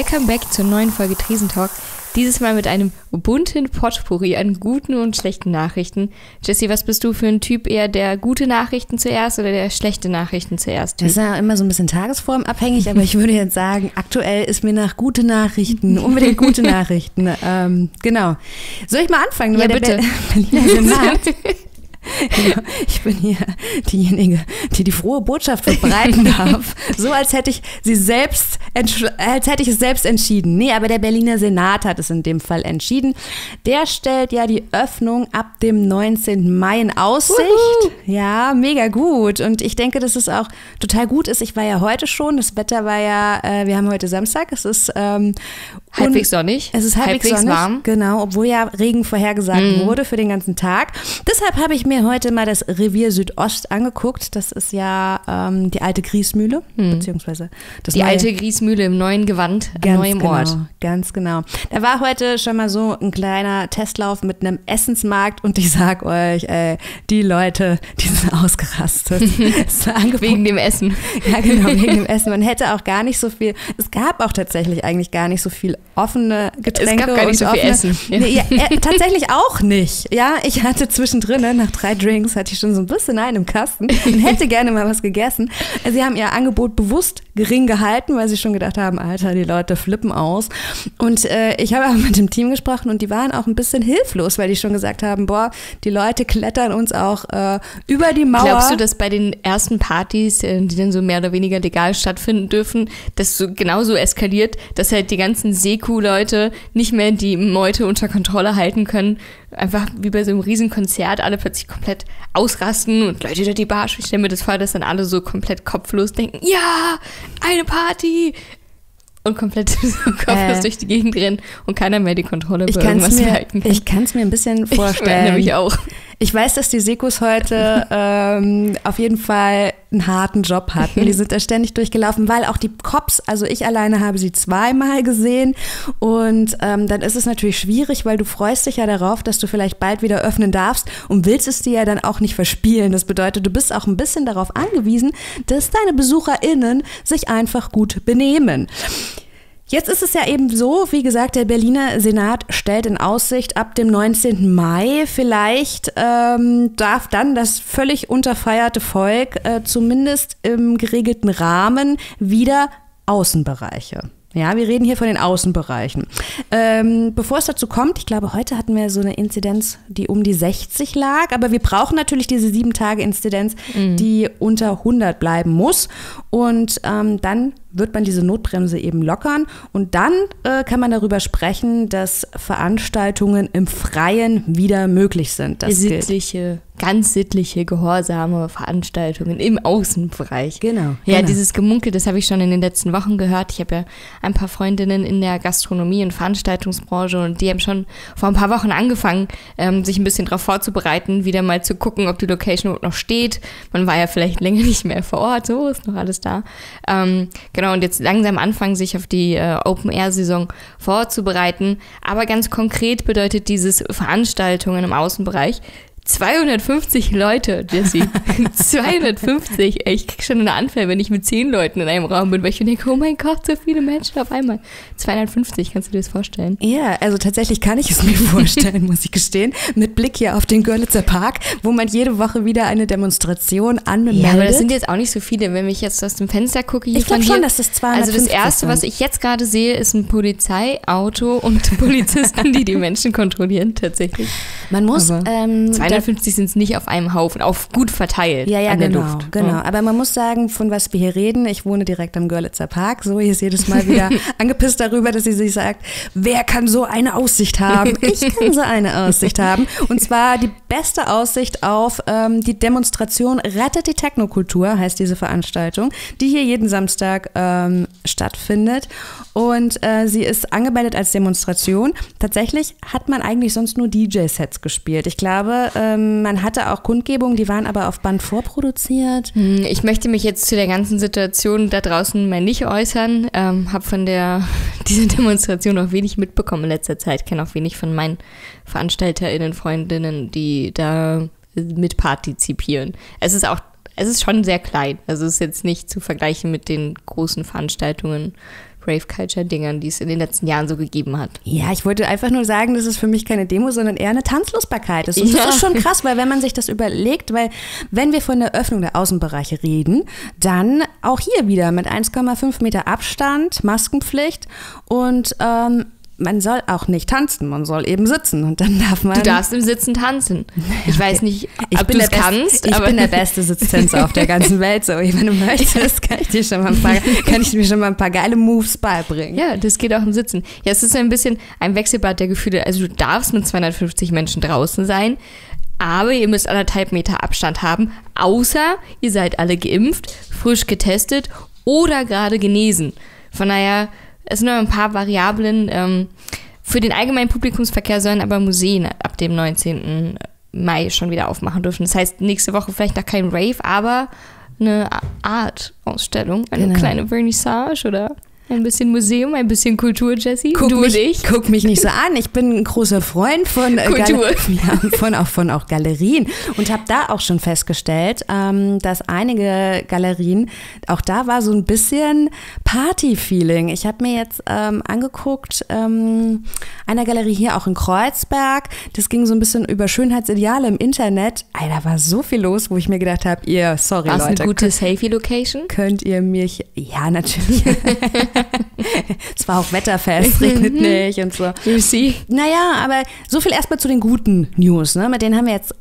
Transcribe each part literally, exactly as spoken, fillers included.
Welcome back zur neuen Folge Tresentalk. Dieses Mal mit einem bunten Potpourri an guten und schlechten Nachrichten. Jessie, was bist du für ein Typ? Eher der gute Nachrichten zuerst oder der schlechte Nachrichten zuerst? Das ist ja immer so ein bisschen tagesformabhängig, aber ich würde jetzt sagen, aktuell ist mir nach gute Nachrichten, unbedingt gute Nachrichten. Ähm, genau. Soll ich mal anfangen? Ja, bitte. Ja, ich bin hier diejenige, die die frohe Botschaft verbreiten darf. So als hätte ich sie selbst, als hätte ich es selbst entschieden. Nee, aber der Berliner Senat hat es in dem Fall entschieden. Der stellt ja die Öffnung ab dem neunzehnten Mai in Aussicht. Uhu. Ja, mega gut. Und ich denke, dass es auch total gut ist. Ich war ja heute schon. Das Wetter war ja, äh, wir haben heute Samstag. Es ist ähm, halbwegs sonnig. Es ist halbwegs, halbwegs sonnig, warm. Genau, obwohl ja Regen vorhergesagt mm. wurde für den ganzen Tag. Deshalb habe ich mir heute mal das Revier Südost angeguckt. Das ist ja ähm, die alte Griesmühle, hm. beziehungsweise das die neue, alte Griesmühle im neuen Gewand, am neuen genau, Ort. Ganz genau. Da war heute schon mal so ein kleiner Testlauf mit einem Essensmarkt und ich sag euch, ey, die Leute, die sind ausgerastet. Wegen dem Essen. Ja, genau, wegen dem Essen. Man hätte auch gar nicht so viel, es gab auch tatsächlich eigentlich gar nicht so viel offene Getränke. Es gab gar nicht so viel offene, Essen. Ja. Nee, ja, äh, tatsächlich auch nicht. Ja, ich hatte zwischendrin, ne, nach drei Drinks hatte ich schon so ein bisschen einen im Kasten und hätte gerne mal was gegessen. Sie haben ihr Angebot bewusst gering gehalten, weil sie schon gedacht haben, Alter, die Leute flippen aus. Und äh, ich habe auch mit dem Team gesprochen und die waren auch ein bisschen hilflos, weil die schon gesagt haben, boah, die Leute klettern uns auch äh, über die Mauer. Glaubst du, dass bei den ersten Partys, äh, die dann so mehr oder weniger legal stattfinden dürfen, das so genauso eskaliert, dass halt die ganzen Seku-Leute nicht mehr die Meute unter Kontrolle halten können, einfach wie bei so einem Riesenkonzert alle plötzlich komplett ausrasten und Leute da die Barsch. Ich stelle mir das vor, dass dann alle so komplett kopflos denken, ja, eine Party und komplett so kopflos äh, durch die Gegend rennen und keiner mehr die Kontrolle über irgendwas mir, halten kann. Ich kann es mir ein bisschen vorstellen. Ich nämlich auch. Ich weiß, dass die Sekus heute ähm, auf jeden Fall einen harten Job hatten. Die sind da ständig durchgelaufen, weil auch die Cops, also ich alleine habe sie zweimal gesehen und ähm, dann ist es natürlich schwierig, weil du freust dich ja darauf, dass du vielleicht bald wieder öffnen darfst und willst es dir ja dann auch nicht verspielen. Das bedeutet, du bist auch ein bisschen darauf angewiesen, dass deine BesucherInnen sich einfach gut benehmen. Jetzt ist es ja eben so, wie gesagt, der Berliner Senat stellt in Aussicht, ab dem neunzehnten Mai vielleicht ähm, darf dann das völlig unterfeierte Volk äh, zumindest im geregelten Rahmen wieder Außenbereiche. Ja, wir reden hier von den Außenbereichen. Ähm, bevor es dazu kommt, ich glaube, heute hatten wir so eine Inzidenz, die um die sechzig lag, aber wir brauchen natürlich diese sieben Tage Inzidenz, mhm. die unter hundert bleiben muss und ähm, dann wird man diese Notbremse eben lockern und dann äh, kann man darüber sprechen, dass Veranstaltungen im Freien wieder möglich sind. Das sittliche, ganz sittliche, gehorsame Veranstaltungen im Außenbereich. Genau. Ja, genau. Dieses Gemunkel, das habe ich schon in den letzten Wochen gehört. Ich habe ja ein paar Freundinnen in der Gastronomie- und Veranstaltungsbranche und die haben schon vor ein paar Wochen angefangen, ähm, sich ein bisschen darauf vorzubereiten, wieder mal zu gucken, ob die Location noch steht. Man war ja vielleicht länger nicht mehr vor Ort, so ist noch alles da. Ähm, Genau, und jetzt langsam anfangen, sich auf die äh, Open-Air-Saison vorzubereiten. Aber ganz konkret bedeutet dieses Veranstaltungen im Außenbereich zweihundertfünfzig Leute, Jessie. zweihundertfünfzig. Ich krieg schon eine Anfall, wenn ich mit zehn Leuten in einem Raum bin, weil ich mir denke, oh mein Gott, so viele Menschen auf einmal. zweihundertfünfzig, kannst du dir das vorstellen? Ja, also tatsächlich kann ich es mir vorstellen, muss ich gestehen. Mit Blick hier auf den Görlitzer Park, wo man jede Woche wieder eine Demonstration anmeldet. Ja, aber das sind jetzt auch nicht so viele. Wenn ich jetzt aus dem Fenster gucke, hier ich glaube schon, hier, dass das zweihundertfünfzig Also das Erste, was ich jetzt gerade sehe, ist ein Polizeiauto und Polizisten, die die Menschen kontrollieren, tatsächlich. Man muss... Ähm, zweihundertfünfzig sind es nicht auf einem Haufen, auf gut verteilt ja, ja, an der genau, Luft. Genau, ja. Aber man muss sagen, von was wir hier reden, ich wohne direkt am Görlitzer Park, so ist jedes Mal wieder angepisst darüber, dass sie sich sagt, wer kann so eine Aussicht haben? Ich kann so eine Aussicht haben. Und zwar die beste Aussicht auf ähm, die Demonstration Rettet die Technokultur, heißt diese Veranstaltung, die hier jeden Samstag ähm, stattfindet. Und äh, sie ist angemeldet als Demonstration. Tatsächlich hat man eigentlich sonst nur D J-Sets gespielt. Ich glaube, ähm, man hatte auch Kundgebungen, die waren aber auf Band vorproduziert. Ich möchte mich jetzt zu der ganzen Situation da draußen mal nicht äußern. Ähm, habe von der dieser Demonstration auch wenig mitbekommen in letzter Zeit. Kenne auch wenig von meinen VeranstalterInnen, Freundinnen, die da mit partizipieren. Es ist auch Es ist schon sehr klein. Also es ist jetzt nicht zu vergleichen mit den großen Veranstaltungen Rave-Culture-Dingern, die es in den letzten Jahren so gegeben hat. Ja, ich wollte einfach nur sagen, dass es für mich keine Demo, sondern eher eine Tanzlustbarkeit ist. Und Ja. das ist schon krass, weil wenn man sich das überlegt, weil wenn wir von der Öffnung der Außenbereiche reden, dann auch hier wieder mit eins Komma fünf Meter Abstand, Maskenpflicht und ähm, man soll auch nicht tanzen, man soll eben sitzen und dann darf man... Du darfst im Sitzen tanzen. Ich weiß nicht, Ich ob bin, du der es Best, kannst. ich aber bin der beste Sitztänzer auf der ganzen Welt. So, wenn du möchtest, kann ich dir schon mal ein paar, kann ich dir schon mal ein paar geile Moves beibringen. Ja, das geht auch im Sitzen. Ja, es ist ein bisschen ein Wechselbad der Gefühle. Also du darfst mit zweihundertfünfzig Menschen draußen sein, aber ihr müsst anderthalb Meter Abstand haben, außer ihr seid alle geimpft, frisch getestet oder gerade genesen. Von daher, es sind nur ein paar Variablen. Ähm, für den allgemeinen Publikumsverkehr sollen aber Museen ab dem neunzehnten Mai schon wieder aufmachen dürfen. Das heißt, nächste Woche vielleicht noch kein Rave, aber eine Art-Ausstellung, eine Genau. kleine Vernissage oder ein bisschen Museum, ein bisschen Kultur, Jessie. Guck Du mich, und ich. guck mich nicht so an. Ich bin ein großer Freund von, äh, Kultur. Gal- ja, von, auch, von auch Galerien und habe da auch schon festgestellt, ähm, dass einige Galerien, auch da war so ein bisschen Party-Feeling. Ich habe mir jetzt ähm, angeguckt, ähm, einer Galerie hier auch in Kreuzberg, das ging so ein bisschen über Schönheitsideale im Internet. Ey, da war so viel los, wo ich mir gedacht habe, ihr, sorry War es Leute, eine gute Safety-Location? könnt ihr mich, ja natürlich, es war auch wetterfest, regnet nicht und so. You see? Naja, aber so viel erstmal zu den guten News, ne? Mit denen haben wir jetzt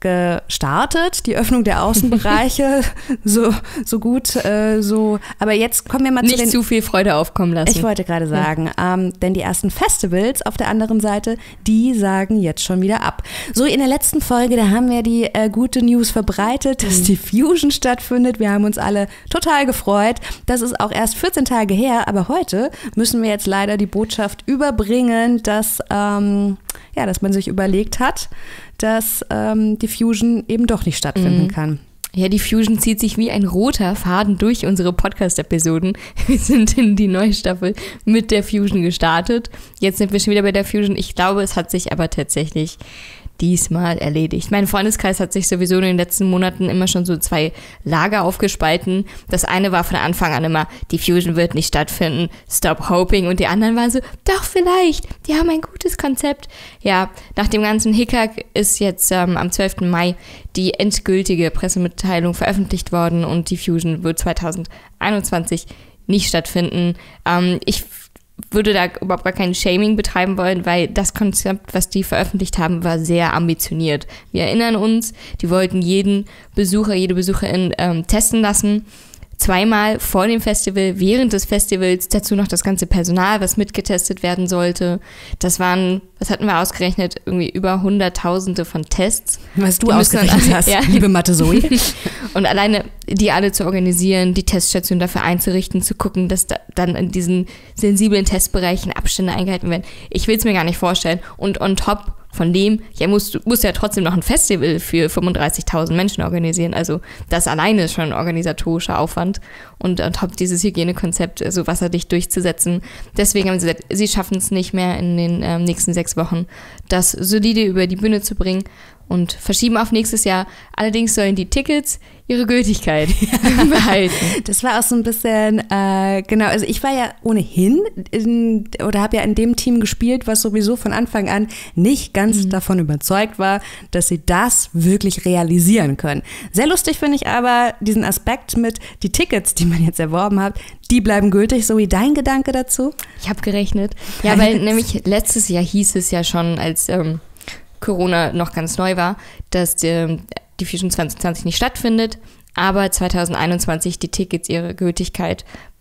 gestartet, die Öffnung der Außenbereiche, so, so gut, äh, so, aber jetzt kommen wir mal zu Nicht den... zu viel Freude aufkommen lassen. Ich wollte gerade sagen, ähm, denn die ersten Festivals auf der anderen Seite, die sagen jetzt schon wieder ab. So in der letzten Folge, da haben wir die äh, gute News verbreitet, dass die Fusion stattfindet. Wir haben uns alle total gefreut. Das ist auch erst vierzehn Tage her, aber heute müssen wir jetzt leider die Botschaft überbringen, dass, ähm, ja, dass man sich überlegt hat, dass ähm, die Fusion eben doch nicht stattfinden Mhm. kann. Ja, die Fusion zieht sich wie ein roter Faden durch unsere Podcast-Episoden. Wir sind in die neue Staffel mit der Fusion gestartet. Jetzt sind wir schon wieder bei der Fusion. Ich glaube, es hat sich aber tatsächlich diesmal erledigt. Mein Freundeskreis hat sich sowieso in den letzten Monaten immer schon so zwei Lager aufgespalten. Das eine war von Anfang an immer, die Fusion wird nicht stattfinden, stop hoping. Und die anderen waren so, doch vielleicht, die haben ein gutes Konzept. Ja, nach dem ganzen Hickhack ist jetzt ähm, am zwölften Mai die endgültige Pressemitteilung veröffentlicht worden und die Fusion wird zwanzig einundzwanzig nicht stattfinden. Ähm, ich würde da überhaupt gar kein Shaming betreiben wollen, weil das Konzept, was die veröffentlicht haben, war sehr ambitioniert. Wir erinnern uns, die wollten jeden Besucher, jede Besucherin ähm, testen lassen. Zweimal vor dem Festival, während des Festivals, dazu noch das ganze Personal, was mitgetestet werden sollte. Das waren, was hatten wir ausgerechnet, irgendwie über Hunderttausende von Tests. Was du Die müssen dann- ausgerechnet hast, Ja. liebe Mathe Zoe. Und alleine die alle zu organisieren, die Teststation dafür einzurichten, zu gucken, dass da dann in diesen sensiblen Testbereichen Abstände eingehalten werden. Ich will es mir gar nicht vorstellen. Und on top von dem, ja, musst, musst ja trotzdem noch ein Festival für fünfunddreißigtausend Menschen organisieren. Also das alleine ist schon ein organisatorischer Aufwand. Und on top dieses Hygienekonzept so wasserdicht durchzusetzen. Deswegen haben sie gesagt, sie schaffen es nicht mehr in den ähm, nächsten sechs Wochen, das solide über die Bühne zu bringen und verschieben auf nächstes Jahr. Allerdings sollen die Tickets ihre Gültigkeit behalten. Das war auch so ein bisschen, äh, genau, also ich war ja ohnehin in, oder habe ja in dem Team gespielt, was sowieso von Anfang an nicht ganz mhm. davon überzeugt war, dass sie das wirklich realisieren können. Sehr lustig finde ich aber diesen Aspekt mit, die Tickets, die man jetzt erworben hat, die bleiben gültig. So wie dein Gedanke dazu? Ich habe gerechnet. Ja, weil nämlich letztes Jahr hieß es ja schon, als ähm, Corona noch ganz neu war, dass die, die Fusion zwanzig zwanzig nicht stattfindet, aber zwanzig einundzwanzig die Tickets ihre Gültigkeit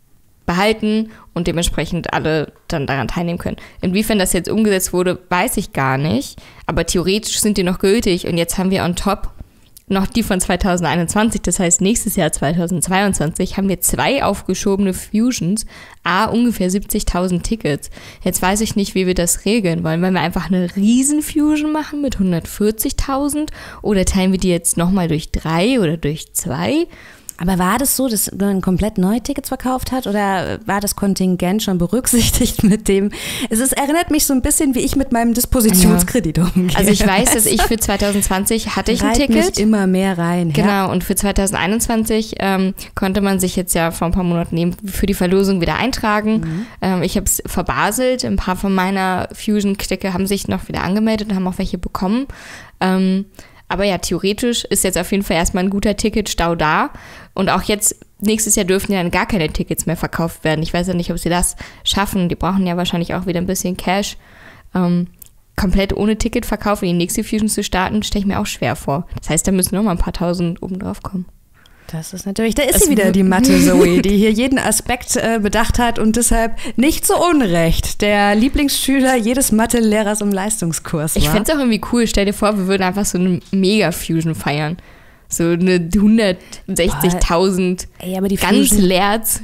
behalten und dementsprechend alle dann daran teilnehmen können. Inwiefern das jetzt umgesetzt wurde, weiß ich gar nicht, aber theoretisch sind die noch gültig und jetzt haben wir on top noch die von zwanzig einundzwanzig, das heißt nächstes Jahr zwanzig zweiundzwanzig haben wir zwei aufgeschobene Fusions, a ungefähr siebzigtausend Tickets. Jetzt weiß ich nicht, wie wir das regeln wollen. Wollen wir einfach eine Riesen-Fusion machen mit hundertvierzigtausend oder teilen wir die jetzt nochmal durch drei oder durch zwei? Aber war das so, dass man komplett neue Tickets verkauft hat oder war das Kontingent schon berücksichtigt mit dem? Es ist, erinnert mich so ein bisschen, wie ich mit meinem Dispositionskredit ja. umgehe. Also ich weiß, dass ich für zwanzig zwanzig hatte ich ein Reit Ticket. Mich immer mehr rein. Genau, ja. und für zwanzig einundzwanzig ähm, konnte man sich jetzt ja vor ein paar Monaten eben für die Verlosung wieder eintragen. Mhm. Ähm, ich habe es verbaselt. Ein paar von meiner Fusion-Clique haben sich noch wieder angemeldet und haben auch welche bekommen. Ähm, Aber ja, theoretisch ist jetzt auf jeden Fall erstmal ein guter Ticketstau da. Und auch jetzt, nächstes Jahr dürfen ja dann gar keine Tickets mehr verkauft werden. Ich weiß ja nicht, ob sie das schaffen. Die brauchen ja wahrscheinlich auch wieder ein bisschen Cash. Ähm, komplett ohne Ticketverkauf in die nächste Fusion zu starten, stelle ich mir auch schwer vor. Das heißt, da müssen noch mal ein paar tausend oben drauf kommen. Das ist natürlich, da ist sie wieder, die Mathe-Zoe, die hier jeden Aspekt äh, bedacht hat und deshalb nicht so unrecht der Lieblingsschüler jedes Mathe-Lehrers im Leistungskurs war. Ich fände es auch irgendwie cool, stell dir vor, wir würden einfach so eine Mega-Fusion feiern. So eine hundertsechzigtausend ganz Lerz.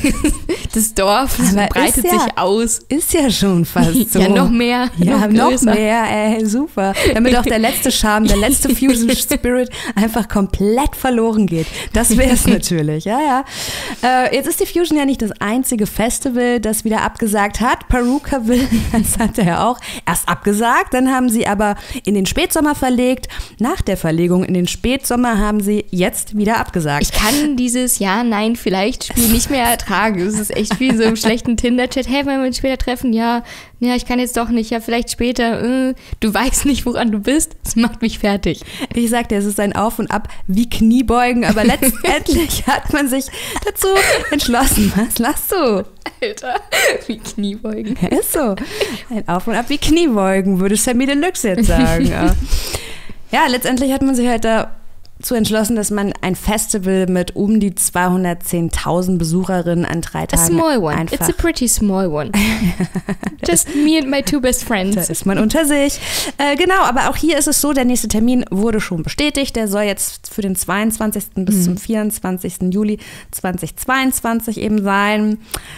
Das Dorf das breitet ja, sich aus. Ist ja schon fast so. Ja, noch mehr. Ja, noch, noch mehr, ey, super. Damit auch der letzte Charme, der letzte Fusion Spirit einfach komplett verloren geht. Das wäre es natürlich, ja, ja. Äh, jetzt ist die Fusion ja nicht das einzige Festival, das wieder abgesagt hat. Perukaville, das hat er ja auch erst abgesagt, dann haben sie aber in den Spätsommer verlegt. Nach der Verlegung in den Spätsommer haben sie jetzt wieder abgesagt. Ich kann dieses Ja, Nein, vielleicht Spiel nicht mehr ertragen. Es ist echt wie so im schlechten Tinder-Chat. Hey, wollen wir uns später treffen? Ja, ja, ich kann jetzt doch nicht. Ja, vielleicht später. Du weißt nicht, woran du bist. Das macht mich fertig. Ich sagte, es ist ein Auf und Ab wie Kniebeugen, aber letztendlich hat man sich dazu entschlossen. Was lachst du? Alter, wie Kniebeugen. Ja, ist so. Ein Auf und Ab wie Kniebeugen, würde Sammy Deluxe jetzt sagen. Ja. Ja, letztendlich hat man sich halt da zu entschlossen, dass man ein Festival mit um die zweihundertzehntausend Besucherinnen an drei Tagen a small one. einfach... It's a pretty small one. Just me and my two best friends. Da ist man unter sich. Äh, genau, aber auch hier ist es so, der nächste Termin wurde schon bestätigt. Der soll jetzt für den zweiundzwanzigsten bis mhm. zum vierundzwanzigsten Juli zweitausendzweiundzwanzig eben sein.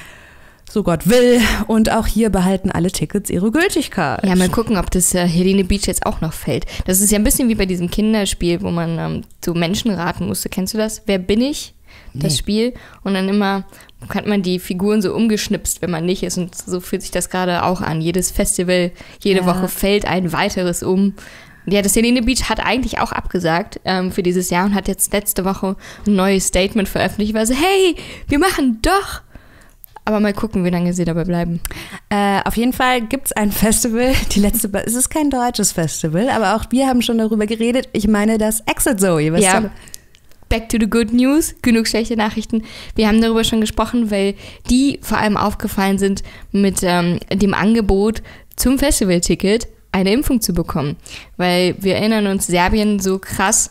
So Gott will. Und auch hier behalten alle Tickets ihre Gültigkeit. Ja, mal gucken, ob das äh, Helene Beach jetzt auch noch fällt. Das ist ja ein bisschen wie bei diesem Kinderspiel, wo man ähm, so Menschen raten musste. Kennst du das? Wer bin ich? Das nee. Spiel. Und dann immer hat man die Figuren so umgeschnipst, wenn man nicht ist. Und so fühlt sich das gerade auch an. Jedes Festival, jede ja. Woche fällt ein weiteres um. Ja, das Helene Beach hat eigentlich auch abgesagt ähm, für dieses Jahr und hat jetzt letzte Woche ein neues Statement veröffentlicht. War so, hey, wir machen doch. Aber mal gucken, wie lange sie dabei bleiben. Äh, auf jeden Fall gibt es ein Festival, die letzte, es ist kein deutsches Festival, aber auch wir haben schon darüber geredet. Ich meine das Exit Zoe. Was ja, back to the good news, genug schlechte Nachrichten. Wir haben darüber schon gesprochen, weil die vor allem aufgefallen sind mit ähm, dem Angebot zum Festivalticket eine Impfung zu bekommen. Weil wir erinnern uns, Serbien so krass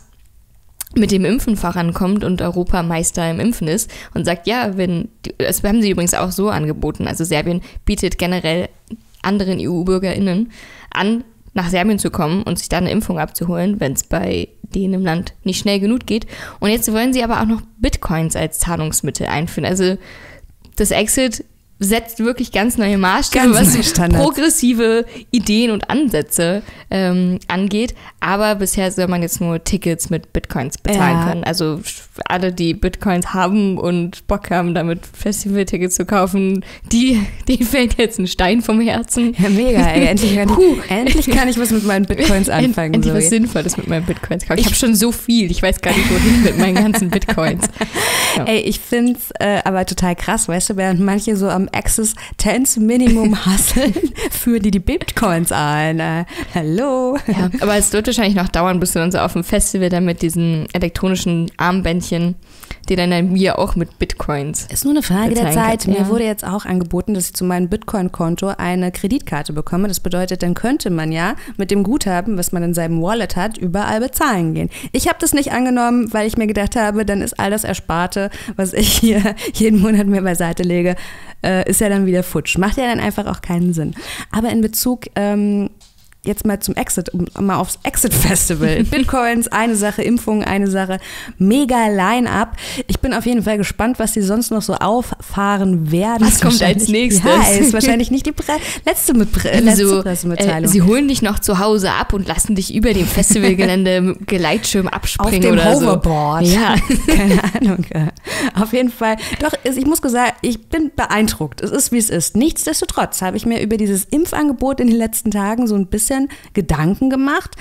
mit dem Impfen vorankommt und Europameister im Impfen ist und sagt, ja, wenn, das haben sie übrigens auch so angeboten, also Serbien bietet generell anderen E U-BürgerInnen an, nach Serbien zu kommen und sich da eine Impfung abzuholen, wenn es bei denen im Land nicht schnell genug geht. Und jetzt wollen sie aber auch noch Bitcoins als Zahlungsmittel einführen. Also das Exit setzt wirklich ganz neue Maßstäbe, ganz was progressive Ideen und Ansätze ähm, angeht. Aber bisher soll man jetzt nur Tickets mit Bitcoins bezahlen ja. können. Also alle, die Bitcoins haben und Bock haben, damit Festivaltickets zu kaufen, die, denen fällt jetzt ein Stein vom Herzen. Ja, mega. Ey. Endlich, kann ich, endlich kann ich was mit meinen Bitcoins anfangen. Endlich was Sinnvolles mit meinen Bitcoins kaufen. Ich, ich habe schon so viel. Ich weiß gar nicht, wohin mit meinen ganzen Bitcoins. Ja. Ey, ich finde es äh, aber total krass, weißt du, während manche so am Existenz Minimum hasseln, führen die die Bitcoins ein. Äh, hallo. Ja, aber es wird wahrscheinlich noch dauern, bis du dann so auf dem Festival dann mit diesen elektronischen Armbändchen, die dann dann mir auch mit Bitcoins. Ist nur eine Frage der Zeit. Kann. Mir ja. wurde jetzt auch angeboten, dass ich zu meinem Bitcoin-Konto eine Kreditkarte bekomme. Das bedeutet, dann könnte man ja mit dem Guthaben, was man in seinem Wallet hat, überall bezahlen gehen. Ich habe das nicht angenommen, weil ich mir gedacht habe, dann ist all das Ersparte, was ich hier jeden Monat mir beiseite lege, äh, ist ja dann wieder futsch. Macht ja dann einfach auch keinen Sinn. Aber in Bezug ähm, jetzt mal zum Exit, um mal aufs Exit-Festival. Bitcoins, eine Sache, Impfungen, eine Sache, mega Line-Up. Ich bin auf jeden Fall gespannt, was sie sonst noch so auffahren werden. Was kommt als nächstes? Ja, ist wahrscheinlich nicht die Pre- letzte, mit Pre- letzte so, Pressemitteilung. Äh, sie holen dich noch zu Hause ab und lassen dich über dem Festivalgelände mit dem Gleitschirm abspringen auf dem oder Hoverboard. So. Ja. Keine Ahnung. Auf jeden Fall. Doch, ich muss sagen, ich bin beeindruckt. Es ist, wie es ist. Nichtsdestotrotz habe ich mir über dieses Impfangebot in den letzten Tagen so ein bisschen Gedanken gemacht,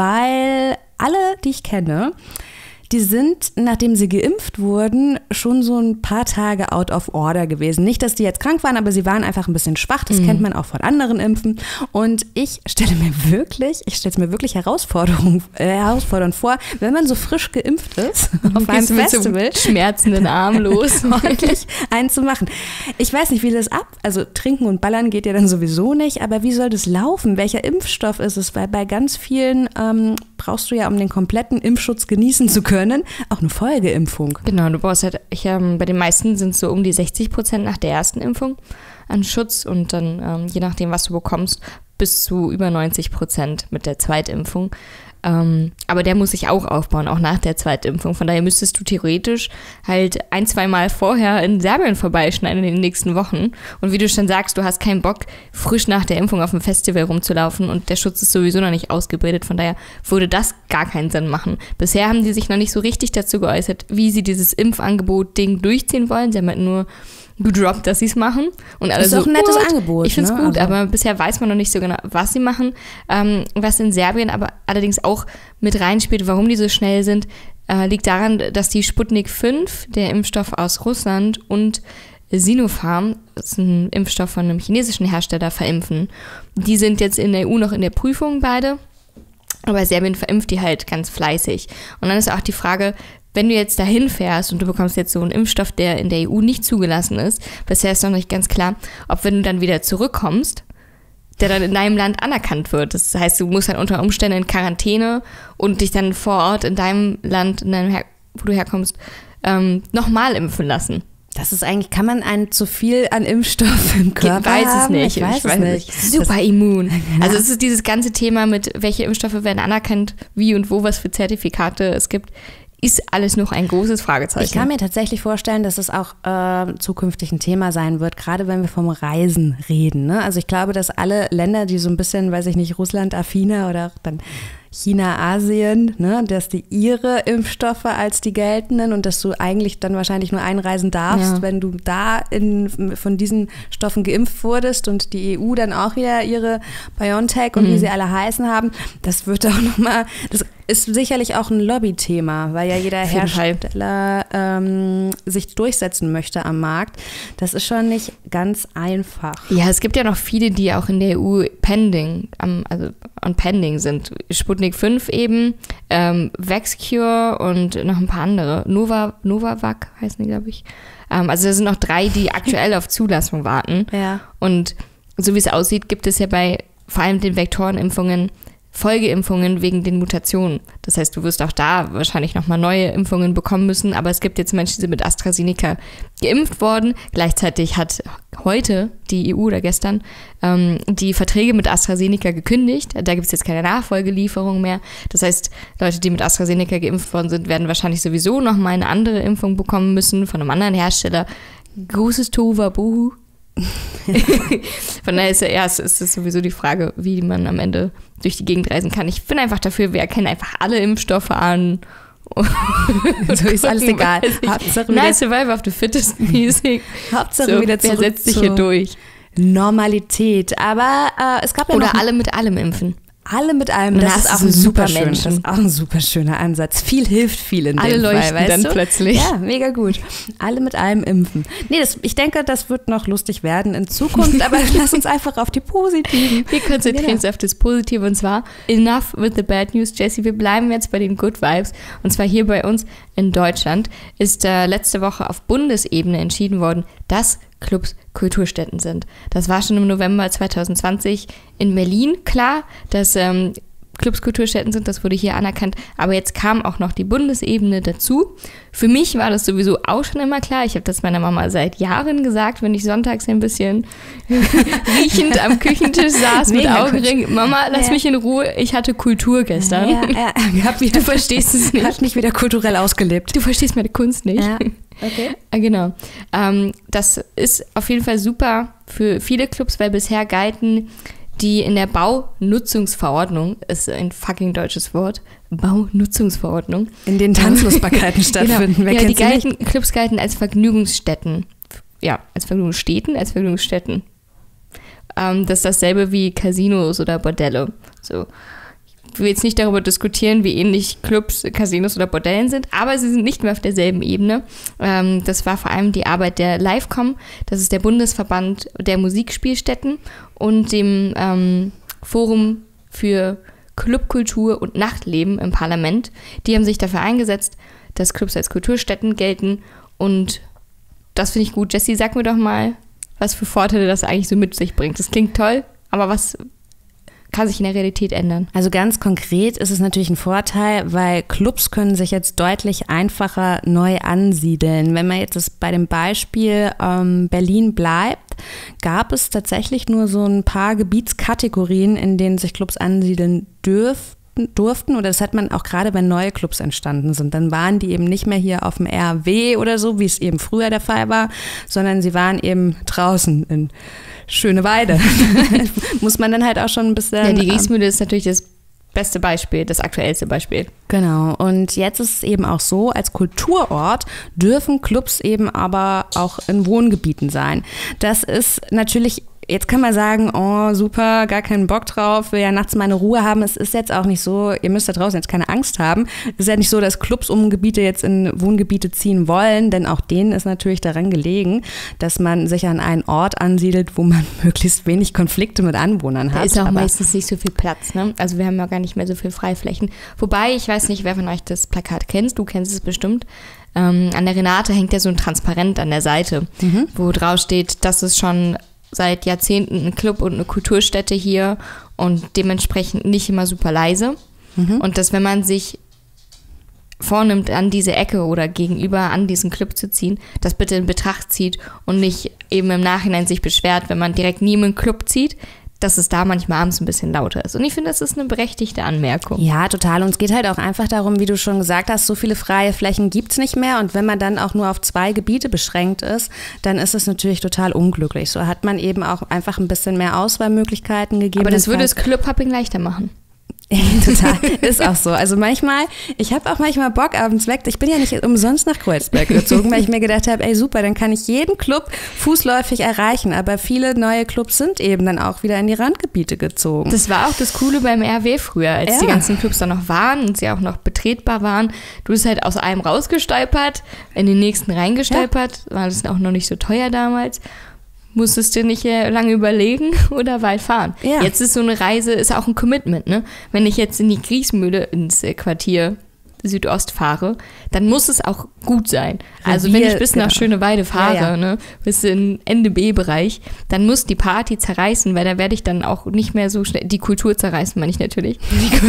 weil alle, die ich kenne, die sind, nachdem sie geimpft wurden, schon so ein paar Tage out of order gewesen. Nicht, dass die jetzt krank waren, aber sie waren einfach ein bisschen schwach. Das mhm. kennt man auch von anderen Impfen. Und ich stelle mir wirklich, ich stelle es mir wirklich Herausforderung, äh, herausfordernd vor, wenn man so frisch geimpft ist, auf einem Festival, mit so schmerzenden Arm los, ordentlich einen zu machen. Ich weiß nicht, wie das ab, also trinken und ballern geht ja dann sowieso nicht, aber wie soll das laufen? Welcher Impfstoff ist es? Weil bei ganz vielen ähm, brauchst du ja, um den kompletten Impfschutz genießen zu können, auch eine Folgeimpfung. Genau, du brauchst halt, ich, ähm, bei den meisten sind es so um die sechzig Prozent nach der ersten Impfung an Schutz und dann, ähm, je nachdem, was du bekommst, bis zu über neunzig Prozent mit der Zweitimpfung. Ähm, aber der muss sich auch aufbauen, auch nach der Zweitimpfung. Von daher müsstest du theoretisch halt ein, zwei Mal vorher in Serbien vorbeischneiden in den nächsten Wochen. Und wie du schon sagst, du hast keinen Bock, frisch nach der Impfung auf dem Festival rumzulaufen und der Schutz ist sowieso noch nicht ausgebildet. Von daher würde das gar keinen Sinn machen. Bisher haben die sich noch nicht so richtig dazu geäußert, wie sie dieses Impfangebot-Ding durchziehen wollen. Sie haben halt nur gedroppt, dass sie es machen. Und alle das ist so, auch ein nettes gut. Angebot. Ich finde es ne? gut, also. aber bisher weiß man noch nicht so genau, was sie machen. Ähm, was in Serbien aber allerdings auch mit reinspielt, warum die so schnell sind, äh, liegt daran, dass die Sputnik fünf, der Impfstoff aus Russland, und Sinopharm, das ist ein Impfstoff von einem chinesischen Hersteller, verimpfen. Die sind jetzt in der E U noch in der Prüfung beide, aber Serbien verimpft die halt ganz fleißig. Und dann ist auch die Frage, wenn du jetzt dahin fährst und du bekommst jetzt so einen Impfstoff, der in der E U nicht zugelassen ist, bisher ist noch nicht ganz klar, ob wenn du dann wieder zurückkommst, der dann in deinem Land anerkannt wird. Das heißt, du musst dann unter Umständen in Quarantäne und dich dann vor Ort in deinem Land, in deinem Her- wo du herkommst, ähm, nochmal impfen lassen. Das ist eigentlich, kann man ein zu viel an Impfstoff im Körper Ich weiß es haben? nicht. Ich weiß, ich weiß es nicht. nicht. Super immun. Also es ist dieses ganze Thema mit, welche Impfstoffe werden anerkannt, wie und wo, was für Zertifikate es gibt, ist alles noch ein großes Fragezeichen. Ich kann mir tatsächlich vorstellen, dass es auch äh, zukünftig ein Thema sein wird, gerade wenn wir vom Reisen reden. Ne? Also ich glaube, dass alle Länder, die so ein bisschen, weiß ich nicht, Russland-affiner oder dann China, Asien, ne, dass die ihre Impfstoffe als die geltenden und dass du eigentlich dann wahrscheinlich nur einreisen darfst, ja. wenn du da in, von diesen Stoffen geimpft wurdest und die E U dann auch wieder ihre BioNTech und mhm. wie sie alle heißen haben. Das wird auch nochmal, das ist sicherlich auch ein Lobbythema, weil ja jeder Hersteller ähm, sich durchsetzen möchte am Markt. Das ist schon nicht ganz einfach. Ja, es gibt ja noch viele, die auch in der E U pending, also on pending sind. Sputnik fünf eben, ähm, VaxCure und noch ein paar andere. Nova, Novavac heißen die, glaube ich. Ähm, also da sind noch drei, die aktuell auf Zulassung warten. Ja. Und so wie es aussieht, gibt es ja bei vor allem den Vektorenimpfungen Folgeimpfungen wegen den Mutationen. Das heißt, du wirst auch da wahrscheinlich nochmal neue Impfungen bekommen müssen, aber es gibt jetzt Menschen, die sind mit AstraZeneca geimpft worden. Gleichzeitig hat heute die E U oder gestern ähm, die Verträge mit AstraZeneca gekündigt. Da gibt es jetzt keine Nachfolgelieferung mehr. Das heißt, Leute, die mit AstraZeneca geimpft worden sind, werden wahrscheinlich sowieso nochmal eine andere Impfung bekommen müssen von einem anderen Hersteller. Großes Tohuwabohu. Von daher ist, ja, es ist sowieso die Frage, wie man am Ende durch die Gegend reisen kann. Ich bin einfach dafür, wir erkennen einfach alle Impfstoffe an. So ist alles egal. Hauptsache wieder, nice survival of the fittest mäßig. Hauptsache so, wieder zurück wer setzt sich hier durch? Normalität. Aber äh, es gab ja Oder noch alle mit allem impfen. Alle mit allem, das ist auch ein super schön, das ist auch ein super schöner Ansatz. Viel hilft viel in dem Alle Fall, leuchten weißt dann du? plötzlich. Ja, mega gut. Alle mit allem impfen. Nee, das, ich denke, das wird noch lustig werden in Zukunft, aber lass uns einfach auf die Positiven. Wir konzentrieren uns auf das Positive und zwar enough with the bad news, Jessie. Wir bleiben jetzt bei den Good Vibes und zwar hier bei uns in Deutschland ist äh, letzte Woche auf Bundesebene entschieden worden, dass Clubs Kulturstätten sind. Das war schon im November zwanzig zwanzig in Berlin klar, dass ähm, Clubs Kulturstätten sind, das wurde hier anerkannt. Aber jetzt kam auch noch die Bundesebene dazu. Für mich war das sowieso auch schon immer klar. Ich habe das meiner Mama seit Jahren gesagt, wenn ich sonntags ein bisschen riechend am Küchentisch saß mit Augenring. Mama, lass ja. mich in Ruhe, ich hatte Kultur gestern. Ja, ja, ja. Du verstehst es nicht. Hast mich wieder kulturell ausgelebt. Du verstehst meine Kunst nicht. Ja. Okay. Genau. Ähm, das ist auf jeden Fall super für viele Clubs, weil bisher galten die in der Baunutzungsverordnung, ist ein fucking deutsches Wort, Baunutzungsverordnung. In denen Tanzlustbarkeiten stattfinden. Genau. Ja, die galten, Clubs galten als Vergnügungsstätten. Ja, als Vergnügungsstätten, als Vergnügungsstätten. Ähm, das ist dasselbe wie Casinos oder Bordelle. So. Ich will jetzt nicht darüber diskutieren, wie ähnlich Clubs, Casinos oder Bordellen sind, aber sie sind nicht mehr auf derselben Ebene. Ähm, das war vor allem die Arbeit der Livecom, das ist der Bundesverband der Musikspielstätten und dem ähm, Forum für Clubkultur und Nachtleben im Parlament. Die haben sich dafür eingesetzt, dass Clubs als Kulturstätten gelten und das finde ich gut. Jessie, sag mir doch mal, was für Vorteile das eigentlich so mit sich bringt. Das klingt toll, aber was kann sich in der Realität ändern? Also ganz konkret ist es natürlich ein Vorteil, weil Clubs können sich jetzt deutlich einfacher neu ansiedeln. Wenn man jetzt das bei dem Beispiel ähm, Berlin bleibt, gab es tatsächlich nur so ein paar Gebietskategorien, in denen sich Clubs ansiedeln dürfen. durften oder das hat man auch gerade, wenn neue Clubs entstanden sind, dann waren die eben nicht mehr hier auf dem R W oder so, wie es eben früher der Fall war, sondern sie waren eben draußen in Schöneweide. Muss man dann halt auch schon ein bisschen... Ja, die Griesmühle ist natürlich das beste Beispiel, das aktuellste Beispiel. Genau, und jetzt ist es eben auch so, als Kulturort dürfen Clubs eben aber auch in Wohngebieten sein. Das ist natürlich... Jetzt kann man sagen, oh super, gar keinen Bock drauf, will ja nachts meine Ruhe haben. Es ist jetzt auch nicht so, ihr müsst da draußen jetzt keine Angst haben. Es ist ja nicht so, dass Clubs um Gebiete jetzt in Wohngebiete ziehen wollen, denn auch denen ist natürlich daran gelegen, dass man sich an einen Ort ansiedelt, wo man möglichst wenig Konflikte mit Anwohnern hat. Da ist ja auch Aber meistens nicht so viel Platz, ne? Also wir haben ja gar nicht mehr so viel Freiflächen. Wobei, ich weiß nicht, wer von euch das Plakat kennt, du kennst es bestimmt. Ähm, an der Renate hängt ja so ein Transparent an der Seite, mhm. wo drauf steht, dass es schon seit Jahrzehnten ein Club und eine Kulturstätte hier und dementsprechend nicht immer super leise. Mhm. Und dass, wenn man sich vornimmt, an diese Ecke oder gegenüber an diesen Club zu ziehen, das bitte in Betracht zieht und nicht eben im Nachhinein sich beschwert, wenn man direkt nie in den Club zieht, dass es da manchmal abends ein bisschen lauter ist. Und ich finde, das ist eine berechtigte Anmerkung. Ja, total. Und es geht halt auch einfach darum, wie du schon gesagt hast, so viele freie Flächen gibt es nicht mehr. Und wenn man dann auch nur auf zwei Gebiete beschränkt ist, dann ist es natürlich total unglücklich. So hat man eben auch einfach ein bisschen mehr Auswahlmöglichkeiten gegeben. Aber das würde das Clubhopping leichter machen. Total, ist auch so. Also manchmal, ich habe auch manchmal Bock abends weg. Ich bin ja nicht umsonst nach Kreuzberg gezogen, weil ich mir gedacht habe, ey super, dann kann ich jeden Club fußläufig erreichen. Aber viele neue Clubs sind eben dann auch wieder in die Randgebiete gezogen. Das war auch das Coole beim R W früher, als ja. die ganzen Clubs dann noch waren und sie auch noch betretbar waren. Du bist halt aus einem rausgestolpert, in den nächsten reingestolpert. Ja. War das auch noch nicht so teuer damals. Musstest du nicht lange überlegen oder weit fahren. Ja. Jetzt ist so eine Reise, ist auch ein Commitment, ne? Wenn ich jetzt in die Griesmühle ins Quartier Südost fahre, dann muss es auch gut sein. Also wenn ich bis genau. nach Schöneweide fahre, ja, ja. ne, bis in Ende B-Bereich, dann muss die Party zerreißen, weil da werde ich dann auch nicht mehr so schnell, die Kultur zerreißen, meine ich natürlich.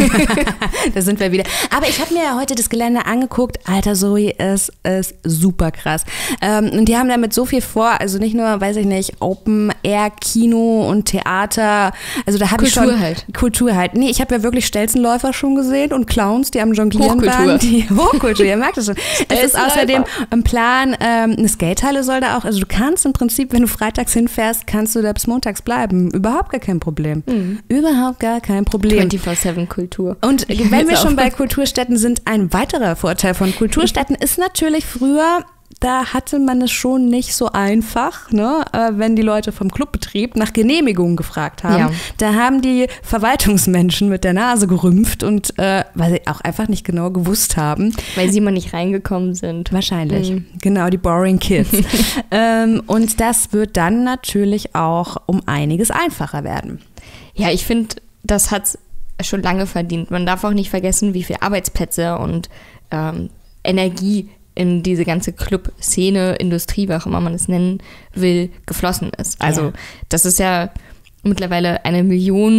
Da sind wir wieder. Aber ich habe mir ja heute das Gelände angeguckt. Alter, Zoe, es ist super krass. Ähm, und die haben damit so viel vor, also nicht nur, weiß ich nicht, Open-Air-Kino und Theater, also da habe ich schon... Kultur halt. Kultur halt. Nee, ich habe ja wirklich Stelzenläufer schon gesehen und Clowns, die am Jonglieren waren. Die Hochkultur, ihr merkt es schon. Es ist außerdem im Plan, ähm, eine Skatehalle soll da auch, also du kannst im Prinzip, wenn du freitags hinfährst, kannst du da bis montags bleiben. Überhaupt gar kein Problem. Mhm. Überhaupt gar kein Problem. vierundzwanzig sieben Kultur. Und wenn wir schon bei Kulturstätten sind, ein weiterer Vorteil von Kulturstätten ist natürlich früher, da hatte man es schon nicht so einfach, ne, wenn die Leute vom Clubbetrieb nach Genehmigungen gefragt haben. Ja. Da haben die Verwaltungsmenschen mit der Nase gerümpft und äh, weil sie auch einfach nicht genau gewusst haben. Weil sie immer nicht reingekommen sind. Wahrscheinlich. Mhm. Genau, die boring Kids. ähm, und das wird dann natürlich auch um einiges einfacher werden. Ja, ich finde, das hat es schon lange verdient. Man darf auch nicht vergessen, wie viele Arbeitsplätze und ähm, Energie in diese ganze Club-Szene, Industrie, wie auch immer man es nennen will, geflossen ist. Also ja. das ist ja mittlerweile eine Million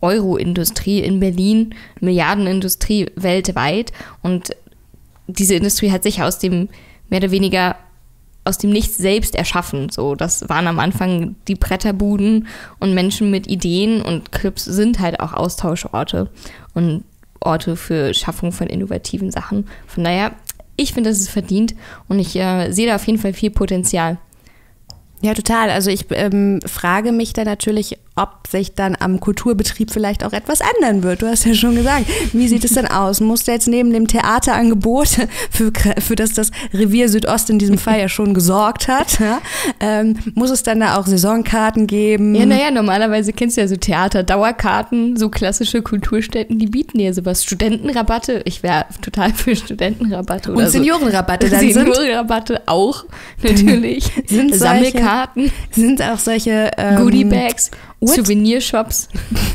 Euro-Industrie in Berlin, Milliardenindustrie weltweit. Und diese Industrie hat sich aus dem mehr oder weniger aus dem Nichts selbst erschaffen. So, das waren am Anfang die Bretterbuden und Menschen mit Ideen, und Clubs sind halt auch Austauschorte und Orte für Schaffung von innovativen Sachen. Von daher, ich finde, das ist verdient, und ich äh, sehe da auf jeden Fall viel Potenzial. Ja, total. Also ich ähm, frage mich dann natürlich, ob sich dann am Kulturbetrieb vielleicht auch etwas ändern wird. Du hast ja schon gesagt, wie sieht es denn aus? Muss der jetzt neben dem Theaterangebot, für, für das das Revier Südost in diesem Fall ja schon gesorgt hat, ja, ähm, muss es dann da auch Saisonkarten geben? Ja, naja, normalerweise kennst du ja so Theater-Dauerkarten, so klassische Kulturstätten, die bieten dir sowas. Studentenrabatte, ich wäre total für Studentenrabatte. Und oder Seniorenrabatte. So. Dann Seniorenrabatte auch, natürlich. Sind Sammelkarten. Solche, sind auch solche ähm, Goodiebags. Souvenirshops.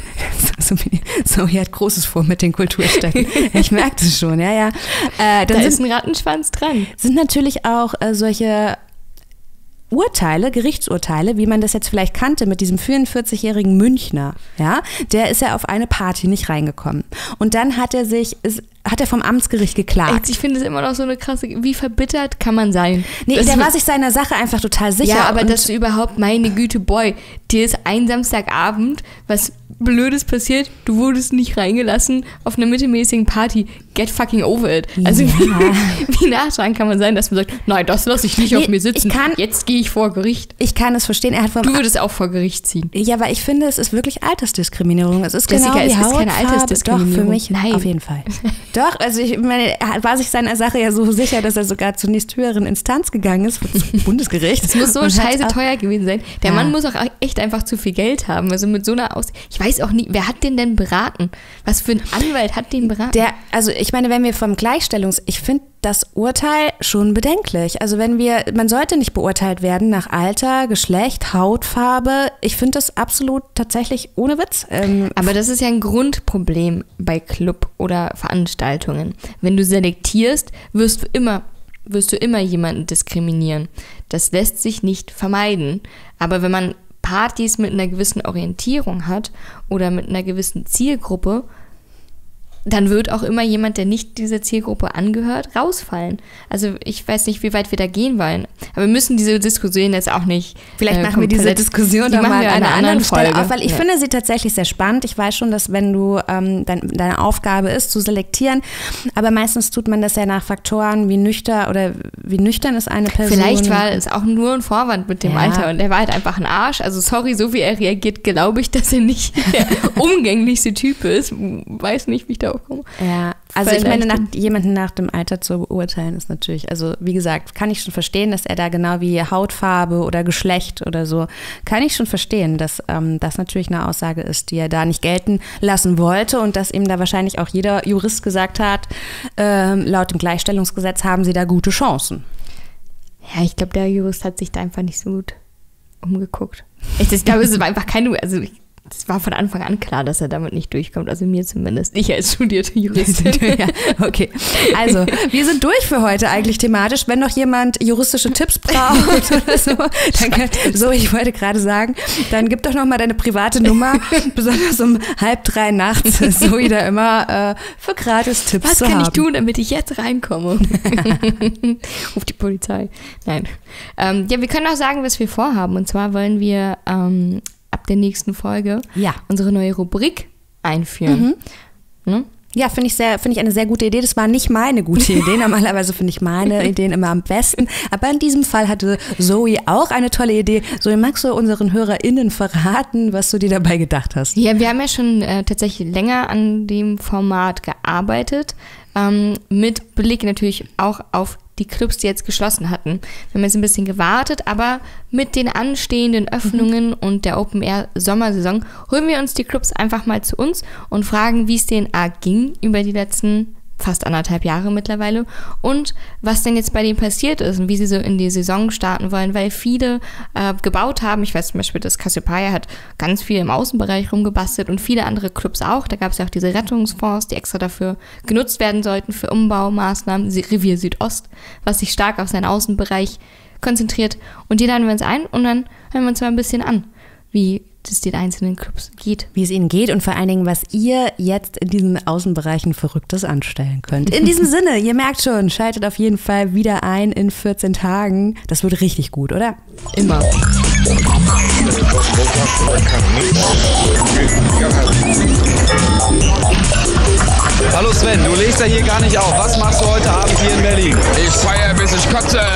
So, hier hat Großes vor mit den Kulturstätten. Ich merke das schon, ja, ja. Äh, da sind, ist ein Rattenschwanz dran. Sind natürlich auch äh, solche Urteile, Gerichtsurteile, wie man das jetzt vielleicht kannte mit diesem vierundvierzigjährigen Münchner, ja, der ist ja auf eine Party nicht reingekommen. Und dann hat er sich, ist, hat er vom Amtsgericht geklagt. Ich finde es immer noch so eine krasse, wie verbittert kann man sein? Nee, das der war sich seiner Sache einfach total sicher. Ja, aber dass du überhaupt, meine Güte, Boy, dir ist ein Samstagabend was Blödes passiert, du wurdest nicht reingelassen auf einer mittelmäßigen Party. Get fucking over it. Also ja. wie, wie nachtragen kann man sein, dass man sagt, nein, das lasse ich nicht nee, auf mir sitzen. Kann, Jetzt gehe ich vor Gericht. Ich kann es verstehen. Er hat vom du würdest auch vor Gericht ziehen. Ja, aber ich finde, es ist wirklich Altersdiskriminierung. Es ist Jessica, genau wie es ist keine Altersdiskriminierung. Doch, für mich nein. Auf jeden Fall. Doch, also ich meine, er war sich seiner Sache ja so sicher, dass er sogar zur nächsthöheren Instanz gegangen ist, zum Bundesgericht. Das muss so scheiße teuer gewesen sein. Der ja. Mann muss auch echt einfach zu viel Geld haben. Also mit so einer Aus... Ich weiß auch nie, wer hat den denn beraten? Was für ein Anwalt hat den beraten? Der, also ich meine, wenn wir vom Gleichstellungs... Ich finde das Urteil schon bedenklich. Also wenn wir... Man sollte nicht beurteilt werden nach Alter, Geschlecht, Hautfarbe. Ich finde das absolut tatsächlich ohne Witz. Ähm, Aber das ist ja ein Grundproblem bei Club oder Veranstaltungen. Wenn du selektierst, wirst du immer... wirst du immer jemanden diskriminieren. Das lässt sich nicht vermeiden. Aber wenn man Partys mit einer gewissen Orientierung hat oder mit einer gewissen Zielgruppe, dann wird auch immer jemand, der nicht dieser Zielgruppe angehört, rausfallen. Also ich weiß nicht, wie weit wir da gehen wollen. Aber wir müssen diese Diskussion jetzt auch nicht Vielleicht äh, machen wir diese Diskussion die doch mal an einer anderen Stelle Folge auf, weil ich ja. finde sie tatsächlich sehr spannend. Ich weiß schon, dass wenn du, ähm, dein, deine Aufgabe ist, zu selektieren, aber meistens tut man das ja nach Faktoren, wie nüchtern oder wie nüchtern ist eine Person. Vielleicht war es auch nur ein Vorwand mit dem ja. Alter und er war halt einfach ein Arsch. Also sorry, so wie er reagiert, glaube ich, dass er nicht der umgänglichste Typ ist. Weiß nicht, wie ich da aufkomme. Ja, also ich meine, nach, jemanden nach dem Alter zu beurteilen ist natürlich, also wie gesagt, kann ich schon verstehen, dass er da genau wie Hautfarbe oder Geschlecht oder so, kann ich schon verstehen, dass ähm, das natürlich eine Aussage ist, die er da nicht gelten lassen wollte und dass ihm da wahrscheinlich auch jeder Jurist gesagt hat, ähm, laut dem Gleichstellungsgesetz haben sie da gute Chancen. Ja, ich glaube, der Jurist hat sich da einfach nicht so gut umgeguckt. Ich, ich glaube, es war einfach keine, also ich, es war von Anfang an klar, dass er damit nicht durchkommt, also mir zumindest. Ich als studierte Juristin. Ja, okay. Also, wir sind durch für heute eigentlich thematisch. Wenn noch jemand juristische Tipps braucht oder so, dann kann, so, ich wollte gerade sagen, dann gib doch noch mal deine private Nummer, besonders um halb drei nachts, so wieder immer äh, für gratis Tipps Was zu kann haben. ich tun, damit ich jetzt reinkomme? Ruf die Polizei. Nein. Ähm, ja, wir können auch sagen, was wir vorhaben. Und zwar wollen wir ähm, ab der nächsten Folge ja. unsere neue Rubrik einführen. Mhm. Ne? Ja, finde ich, sehr, finde ich eine sehr gute Idee. Das war nicht meine gute Idee. Normalerweise finde ich meine Ideen immer am besten. Aber in diesem Fall hatte Zoe auch eine tolle Idee. Zoe, magst du unseren HörerInnen verraten, was du dir dabei gedacht hast? Ja, wir haben ja schon äh, tatsächlich länger an dem Format gearbeitet. Ähm, mit Blick natürlich auch auf die Clubs, die jetzt geschlossen hatten. Wir haben jetzt ein bisschen gewartet, aber mit den anstehenden Öffnungen mhm. und der Open-Air-Sommersaison holen wir uns die Clubs einfach mal zu uns und fragen, wie es denen A ging über die letzten fast anderthalb Jahre mittlerweile und was denn jetzt bei denen passiert ist und wie sie so in die Saison starten wollen, weil viele äh, gebaut haben. Ich weiß zum Beispiel, dass Cassiopeia hat ganz viel im Außenbereich rumgebastelt und viele andere Clubs auch. Da gab es ja auch diese Rettungsfonds, die extra dafür genutzt werden sollten für Umbaumaßnahmen. Revier Südost, was sich stark auf seinen Außenbereich konzentriert. Und die laden wir uns ein und dann hören wir uns mal ein bisschen an, wie es den einzelnen Clubs geht. Wie es ihnen geht und vor allen Dingen, was ihr jetzt in diesen Außenbereichen Verrücktes anstellen könnt. In diesem Sinne, ihr merkt schon, schaltet auf jeden Fall wieder ein in vierzehn Tagen. Das wird richtig gut, oder? Immer. Hallo Sven, du legst ja hier gar nicht auf. Was machst du heute Abend hier in Berlin? Ich feiere, bis ich kotze.